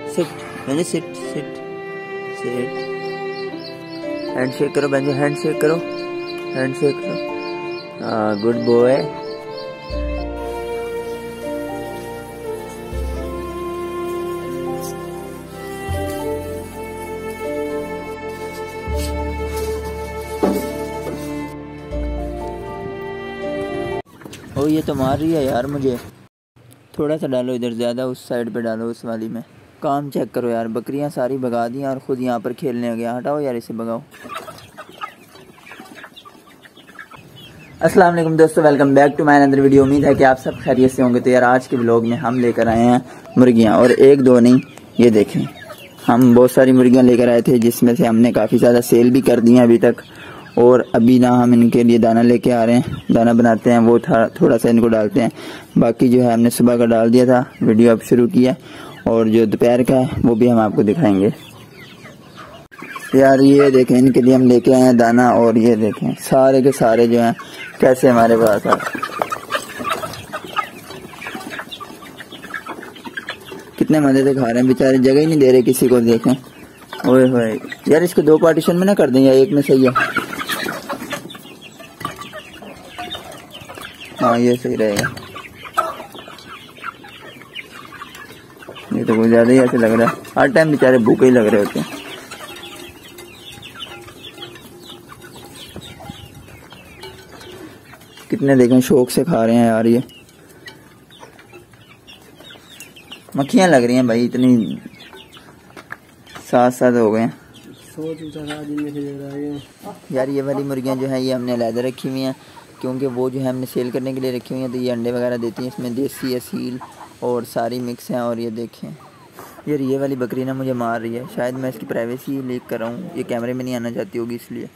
Seat Benjo, sit sit sit. Hand shake करो Benjo, hand shake करो, hand shake करो। Good boy. ओ ये तो मार रही है यार मुझे। थोड़ा सा डालो इधर, ज़्यादा उस साइड पे डालो, उस वाली में। काम चेक करो यार, बकरियां सारी भगा दी और ख़ुद यहाँ पर खेलने आ गया। हटाओ यार इसे, भगाओ। अस्सलाम वालेकुम दोस्तों, welcome back to my another video. उम्मीद है कि आप सब खैरियत से होंगे। तो यार आज के व्लॉग में हम लेकर आए हैं मुर्गियाँ, और एक दो नहीं, ये देखें हम बहुत सारी मुर्गियाँ लेकर आए थे, जिसमें से हमने काफ़ी ज़्यादा सेल भी कर दी हैं अभी तक। और अभी ना हम इनके लिए दाना लेके आ रहे हैं, दाना बनाते हैं, वो थोड़ा सा इनको डालते हैं। बाकी जो है हमने सुबह का डाल दिया था, वीडियो अब शुरू किया, और जो दोपहर का है वो भी हम आपको दिखाएंगे। यार ये देखें, इनके लिए हम लेके आए हैं दाना, और ये देखें सारे के सारे जो हैं कैसे हमारे पास आ। कितने मजे से खा रहे हैं बेचारे, जगह ही नहीं दे रहे किसी को। देखें ओए होए यार, इसको दो पार्टीशन में ना कर दें या एक में सही है। हाँ ये सही रहेगा। ये तो कुछ ज्यादा ही ऐसे लग रहा है, हर टाइम बेचारे भूखे ही लग रहे होते हैं। कितने देखें शौक से खा रहे हैं यार। ये मक्खियां लग रही हैं भाई, इतनी साथ साथ हो गए हैं यार। ये वाली मुर्गियां जो है ये हमने अलहदा रखी हुई हैं, क्योंकि वो जो है हमने सेल करने के लिए रखी हुई हैं। तो ये अंडे वगैरह देती हैं, इसमें देसी असील और सारी मिक्स हैं। और ये देखें यार, ये वाली बकरी ना मुझे मार रही है। शायद मैं इसकी प्राइवेसी लीक कर रहा हूँ, ये कैमरे में नहीं आना चाहती होगी इसलिए।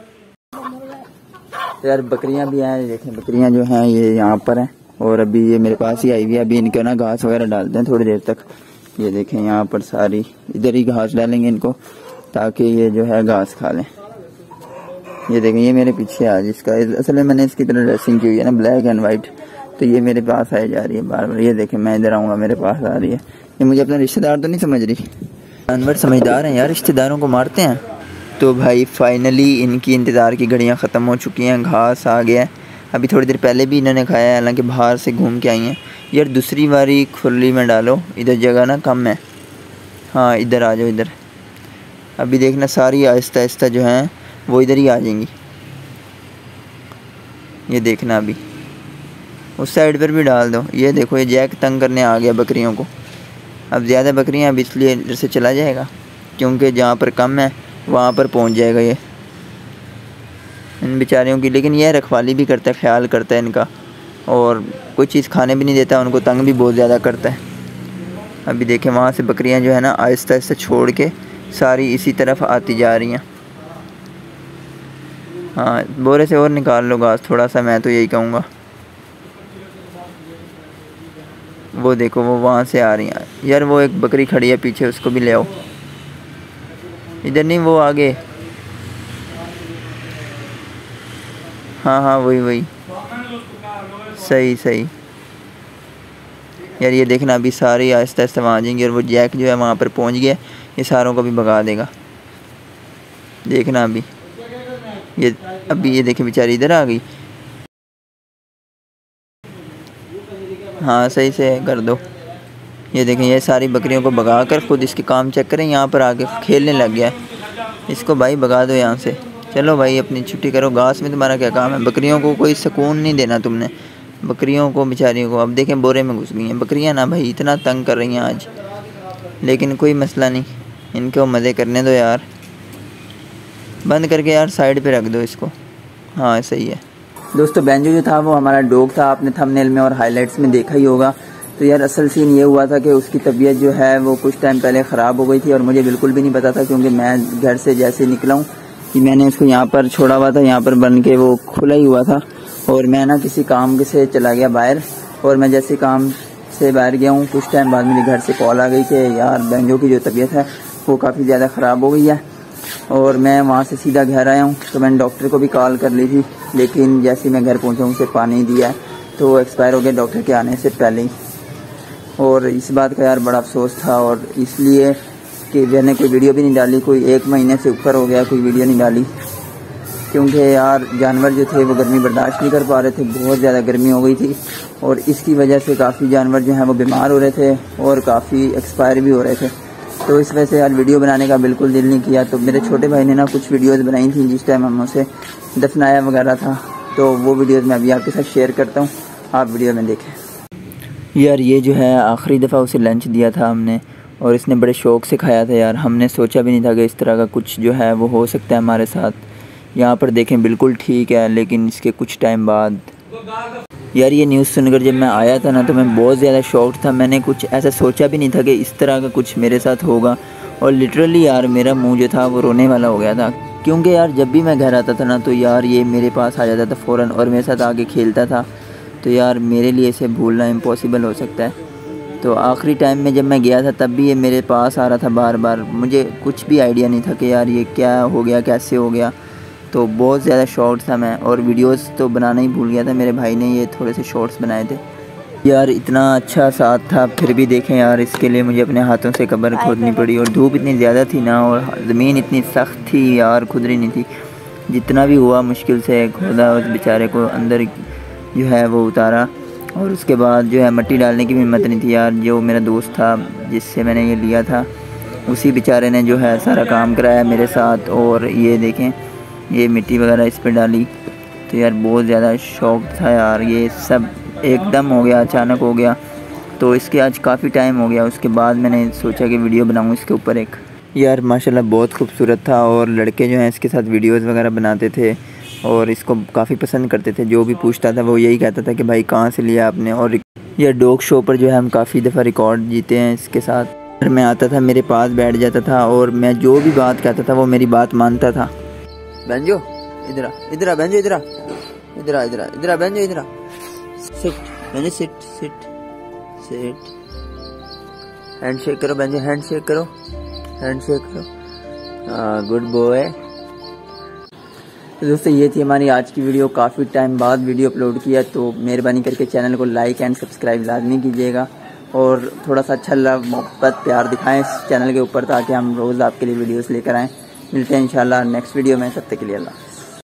यार बकरियां भी हैं, देखें बकरियां जो हैं ये यहाँ पर हैं, और अभी ये मेरे पास ही आई हुई है। अभी इनके ना घास वगैरह डालते हैं थोड़ी देर तक। ये देखें यहाँ पर सारी इधर ही घास डालेंगे इनको, ताकि ये जो है घास खा लें। ये देखें ये मेरे पीछे आज इसका, असल में मैंने इसकी तरह ड्रेसिंग की हुई है ना, ब्लैक एंड वाइट। तो ये मेरे पास आई जा रही है बार बार। ये देखें मैं इधर आऊँगा मेरे पास आ रही है। ये मुझे अपना रिश्तेदार तो नहीं समझ रही। जानवर समझदार हैं यार, रिश्तेदारों को मारते हैं। तो भाई फाइनली इनकी इंतज़ार की घड़ियाँ ख़त्म हो चुकी हैं, घास आ गया है। अभी थोड़ी देर पहले भी इन्होंने खाया है, हालांकि बाहर से घूम के आई हैं। यार दूसरी बारी खुली में डालो, इधर जगह ना कम है। हाँ इधर आ जाओ इधर। अभी देखना सारी आहिस्ता आहिस्ता जो हैं वो इधर ही आ जाएंगी। ये देखना अभी उस साइड पर भी डाल दो। ये देखो ये जैक तंग करने आ गया बकरियों को। अब ज़्यादा बकरियां अब इसलिए इधर से चला जाएगा, क्योंकि जहाँ पर कम है वहाँ पर पहुँच जाएगा ये इन बेचारियों की। लेकिन यह रखवाली भी करता है, ख्याल करता है इनका, और कोई चीज़ खाने भी नहीं देता, उनको तंग भी बहुत ज़्यादा करता है। अभी देखें वहाँ से बकरियाँ जो है ना आहिस्ता आहिस्ता छोड़ के सारी इसी तरफ आती जा रही हैं। हाँ बोरे से और निकाल लो घास थोड़ा सा, मैं तो यही कहूँगा। वो देखो वो वहाँ से आ रही हैं यार। वो एक बकरी खड़ी है पीछे, उसको भी ले आओ। इधर नहीं, वो आगे। हाँ हाँ वही वही, सही सही। यार ये देखना अभी सारी आहिस्ता आहिस्ता वहाँ आ जाएंगी, और वो जैक जो है वहाँ पर पहुँच गया, ये सारों को भी भगा देगा। देखना अभी ये देखें बेचारी इधर आ गई। हाँ सही से कर दो। ये देखें ये सारी बकरियों को भगा कर खुद इसके काम चेक करें, यहाँ पर आके खेलने लग गया है। इसको भाई भगा दो यहाँ से। चलो भाई अपनी छुट्टी करो, घास में तुम्हारा क्या काम है। बकरियों को कोई सुकून नहीं देना तुमने, बकरियों को बेचारियों को। अब देखें बोरे में घुस गई हैं बकरियां ना भाई, इतना तंग कर रही हैं आज। लेकिन कोई मसला नहीं, इनको मज़े करने दो यार। बंद करके यार साइड पे रख दो इसको। हाँ सही है दोस्तों। बेंजो जो था वो हमारा डॉग था, आपने थंबनेल में और हाइलाइट्स में देखा ही होगा। तो यार असल सीन ये हुआ था कि उसकी तबीयत जो है वो कुछ टाइम पहले ख़राब हो गई थी, और मुझे बिल्कुल भी नहीं पता था, क्योंकि मैं घर से जैसे निकला हूँ कि मैंने उसको यहाँ पर छोड़ा हुआ था, यहाँ पर बन के वो खुला ही हुआ था। और मैं ना किसी काम से चला गया बाहर, और मैं जैसे काम से बाहर गया हूँ कुछ टाइम बाद मेरे घर से कॉल आ गई कि यार बेंजो की जो तबीयत है वो काफ़ी ज़्यादा ख़राब हो गई है। और मैं वहाँ से सीधा घर आया हूँ। तो मैंने डॉक्टर को भी कॉल कर ली थी, लेकिन जैसे मैं घर पहुँचा उसे पानी दिया तो वो एक्सपायर हो गया डॉक्टर के आने से पहले ही। और इस बात का यार बड़ा अफसोस था, और इसलिए कि मैंने कोई वीडियो भी नहीं डाली, कोई 1 महीने से ऊपर हो गया कोई वीडियो नहीं डाली, क्योंकि यार जानवर जो थे वो गर्मी बर्दाश्त नहीं कर पा रहे थे, बहुत ज़्यादा गर्मी हो गई थी, और इसकी वजह से काफ़ी जानवर जो हैं वो बीमार हो रहे थे और काफ़ी एक्सपायर भी हो रहे थे। तो इस वजह से यार वीडियो बनाने का बिल्कुल दिल नहीं किया। तो मेरे छोटे भाई ने ना कुछ वीडियोस बनाई थी जिस टाइम हम उसे दफनाया वगैरह था, तो वो वीडियोस मैं अभी आपके साथ शेयर करता हूँ, आप वीडियो में देखें। यार ये जो है आखिरी दफ़ा उसे लंच दिया था हमने, और इसने बड़े शौक़ से खाया था यार। हमने सोचा भी नहीं था कि इस तरह का कुछ जो है वो हो सकता है हमारे साथ। यहाँ पर देखें बिल्कुल ठीक है, लेकिन इसके कुछ टाइम बाद यार ये न्यूज़ सुनकर जब मैं आया था ना तो मैं बहुत ज़्यादा शॉक्ड था। मैंने कुछ ऐसा सोचा भी नहीं था कि इस तरह का कुछ मेरे साथ होगा, और लिटरली यार मेरा मुंह जो था वो रोने वाला हो गया था, क्योंकि यार जब भी मैं घर आता था ना तो यार ये मेरे पास आ जाता था फ़ौरन और मेरे साथ आके खेलता था। तो यार मेरे लिए इसे भूलना इम्पॉसिबल हो सकता है। तो आखिरी टाइम में जब मैं गया था तब भी ये मेरे पास आ रहा था बार बार। मुझे कुछ भी आइडिया नहीं था कि यार ये क्या हो गया, कैसे हो गया। तो बहुत ज़्यादा शॉर्ट्स था मैं, और वीडियोस तो बनाना ही भूल गया था। मेरे भाई ने ये थोड़े से शॉर्ट्स बनाए थे यार। इतना अच्छा साथ था, फिर भी देखें यार इसके लिए मुझे अपने हाथों से कब्र खोदनी पड़ी, और धूप इतनी ज़्यादा थी ना, और ज़मीन इतनी सख्त थी यार, खुद रही नहीं थी। जितना भी हुआ मुश्किल से खोदा, उस बेचारे को अंदर जो है वो उतारा, और उसके बाद जो है मिट्टी डालने की भी हिम्मत नहीं थी यार। जो मेरा दोस्त था जिससे मैंने ये लिया था, उसी बेचारे ने जो है सारा काम कराया मेरे साथ। और ये देखें ये मिट्टी वगैरह इस पर डाली। तो यार बहुत ज़्यादा शौक था यार, ये सब एकदम हो गया, अचानक हो गया। तो इसके आज काफ़ी टाइम हो गया, उसके बाद मैंने सोचा कि वीडियो बनाऊँ इसके ऊपर एक। यार माशाल्लाह बहुत खूबसूरत था, और लड़के जो हैं इसके साथ वीडियोस वगैरह बनाते थे और इसको काफ़ी पसंद करते थे। जो भी पूछता था वो यही कहता था कि भाई कहाँ से लिया आपने। और यह डॉग शो पर जो है हम काफ़ी दफ़ा रिकॉर्ड जीते हैं इसके साथ। फिर मैं आता था, मेरे पास बैठ जाता था, और मैं जो भी बात कहता था वो मेरी बात मानता था। बेंजो इधर आ, इधर आ बेंजो, इधर आ, इधर आ, इधर आ, इधर आ बेंजो, इधर आ, sit Benjo, sit sit sit. Handshake करो बेंजो, हैंडशेक करो, हैंडशेक करो, गुड बॉय। तो दोस्तों ये थी हमारी आज की वीडियो। काफ़ी टाइम बाद वीडियो अपलोड किया, तो मेहरबानी करके चैनल को लाइक एंड सब्सक्राइब लाजमी कीजिएगा, और थोड़ा सा अच्छा लव मोहब्बत प्यार दिखाएं इस चैनल के ऊपर, ताकि हम रोज़ आपके लिए वीडियोस लेकर आएँ। मिलते हैं इंशाल्लाह नेक्स्ट वीडियो में, तब तक के लिए अल्लाह।